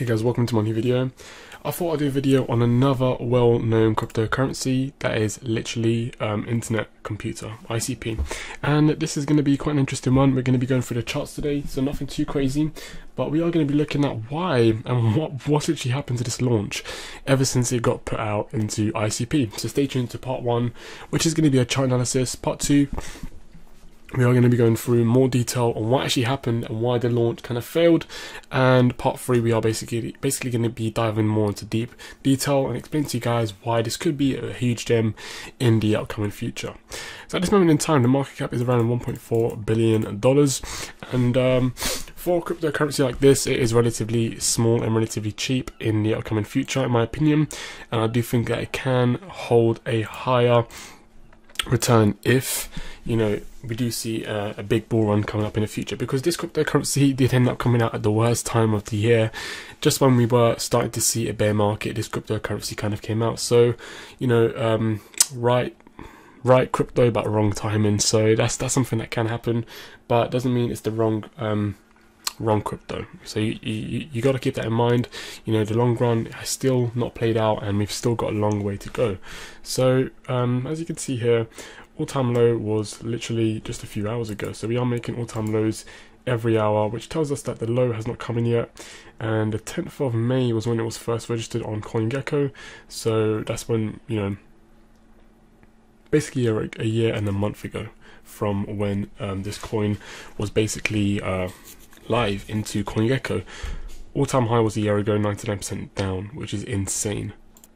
Okay guys, welcome to my new video. I thought I'd do a video on another well-known cryptocurrency that is literally Internet Computer, ICP. And this is going to be quite an interesting one. We're going to be going through the charts today, so nothing too crazy. But we are going to be looking at why and what actually happened to this launch ever since it got put out into ICP. So stay tuned to part 1, which is going to be a chart analysis. Part 2, we are going to be going through more detail on what actually happened and why the launch kind of failed. And part 3, we are basically going to be diving more into deep detail and explain to you guys why this could be a huge gem in the upcoming future. So at this moment in time, the market cap is around $1.4 billion. And for a cryptocurrency like this, it is relatively small and relatively cheap in the upcoming future, in my opinion. And I do think that it can hold a higher return if, you know, we do see a big bull run coming up in the future, because this cryptocurrency did end up coming out at the worst time of the year. Just when we were starting to see a bear market, this cryptocurrency kind of came out. So, you know, right crypto but wrong timing. So that's something that can happen, but it doesn't mean it's the wrong crypto. So you got to keep that in mind. You know, the long run has still not played out, and we've still got a long way to go. So as you can see here, all-time low was literally just a few hours ago. So we are making all-time lows every hour, which tells us that the low has not come in yet. And the 10th of May was when it was first registered on CoinGecko. So that's when, you know, basically a year and a month ago from when this coin was basically live into CoinGecko. All-time high was a year ago, 99% down, which is insane.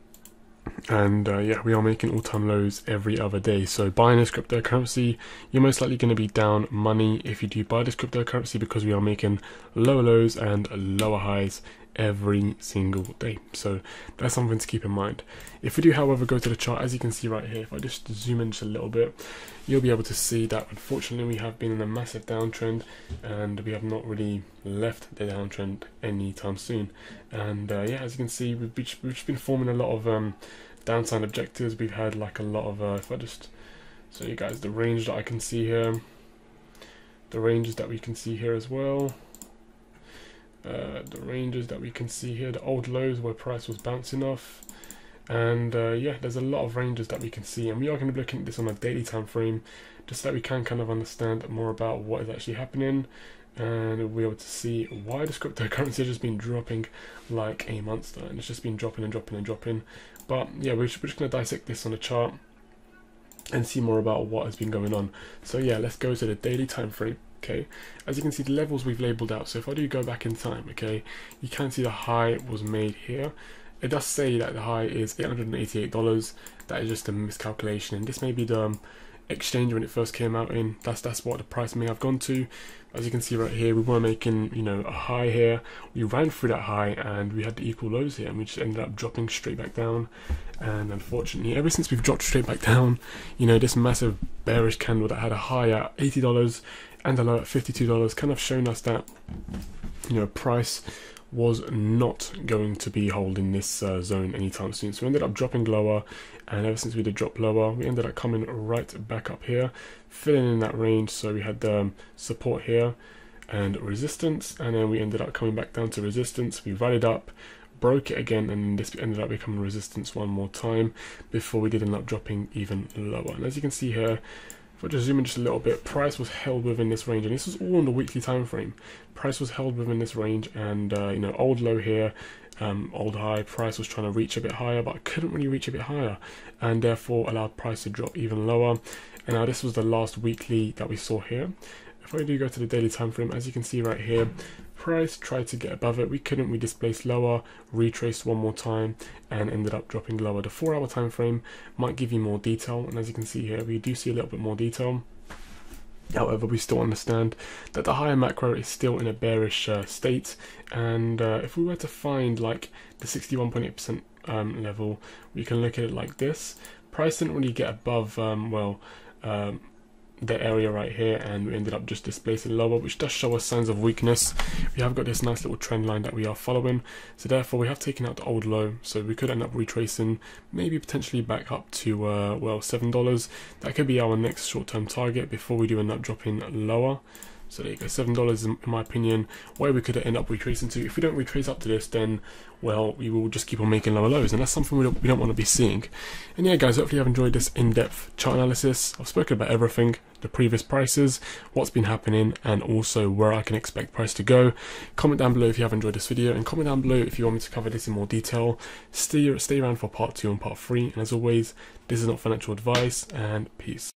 And yeah, we are making all-time lows every other day. So buying this cryptocurrency, you're most likely going to be down money if you do buy this cryptocurrency, because we are making lower lows and lower highs every single day. So that's something to keep in mind. If we do, however, go to the chart, as you can see right here, if I just zoom in just a little bit, you'll be able to see that unfortunately we have been in a massive downtrend, and we have not really left the downtrend anytime soon. And yeah, as you can see, we've just been forming a lot of downside objectives. We've had like a lot of if I just show you guys the range that I can see here, the ranges that we can see here as well. The ranges that we can see here, the old lows where price was bouncing off, and yeah, there's a lot of ranges that we can see, and we are going to be looking at this on a daily time frame, just so that we can kind of understand more about what is actually happening, and we'll be able to see why this cryptocurrency has just been dropping like a monster, and it's just been dropping and dropping and dropping. But yeah, we're just going to dissect this on the chart and see more about what has been going on. So yeah, let's go to the daily time frame. Okay, as you can see, the levels we've labeled out. So if I do go back in time, okay, you can see the high was made here. It does say that the high is $888. That is just a miscalculation, and this may be the exchange when it first came out in. That's what the price may have gone to. As you can see right here, we were making, you know, a high here. We ran through that high, and we had the equal lows here, and we just ended up dropping straight back down. And unfortunately, ever since we've dropped straight back down, you know, this massive bearish candle that had a high at $80 and a low at $52 kind of shown us that, you know, price was not going to be holding this zone anytime soon. So we ended up dropping lower, and ever since we did drop lower, we ended up coming right back up here, filling in that range. So we had support here and resistance, and then we ended up coming back down to resistance. We rallied up, broke it again, and this ended up becoming resistance one more time before we did end up dropping even lower. And as you can see here, if I just zoom in just a little bit, price was held within this range, and this was all on the weekly time frame. Price was held within this range, and you know, old low here, old high. Price was trying to reach a bit higher, but couldn't really reach a bit higher, and therefore allowed price to drop even lower. And now this was the last weekly that we saw here. If I do go to the daily time frame, as you can see right here, price tried to get above it. We couldn't. We displaced lower, retraced one more time, and ended up dropping lower. The 4-hour time frame might give you more detail, and as you can see here, we do see a little bit more detail. However, we still understand that the higher macro is still in a bearish state, and if we were to find like the 61.8% level, we can look at it like this. Price didn't really get above the area right here, and we ended up just displacing lower, which does show us signs of weakness. We have got this nice little trend line that we are following, so therefore we have taken out the old low, so we could end up retracing, maybe potentially back up to well, $7. That could be our next short-term target before we do end up dropping lower. So there you go, $7 in my opinion, where we could end up retracing to. If we don't retrace up to this, then, well, we will just keep on making lower lows, and that's something we don't want to be seeing. And yeah, guys, hopefully you have enjoyed this in-depth chart analysis. I've spoken about everything, the previous prices, what's been happening, and also where I can expect price to go. Comment down below if you have enjoyed this video, and comment down below if you want me to cover this in more detail. Stay around for part 2 and part 3, and as always, this is not financial advice, and peace.